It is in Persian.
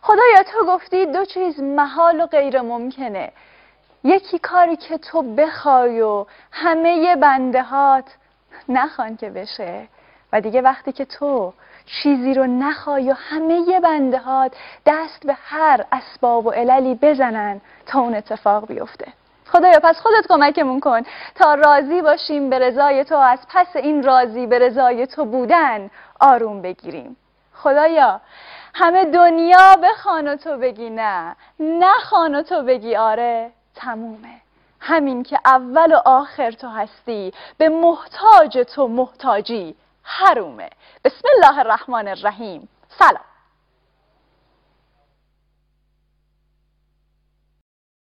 خدایا تو گفتی دو چیز محال و غیر ممکنه. یکی کاری که تو بخوای و همه بنده هات نخوان که بشه، و دیگه وقتی که تو چیزی رو نخوای و همه بنده هات دست به هر اسباب و عللی بزنن تا اون اتفاق بیفته. خدایا پس خودت کمکمون کن تا راضی باشیم به رضای تو، از پس این راضی به رضای تو بودن آروم بگیریم. خدایا همه دنیا بخوان و تو بگی نه، نخوان و تو بگی آره، تمومه. همین که اول و آخر تو هستی، به محتاج تو محتاجی حرومه. بسم الله الرحمن الرحیم. سلام.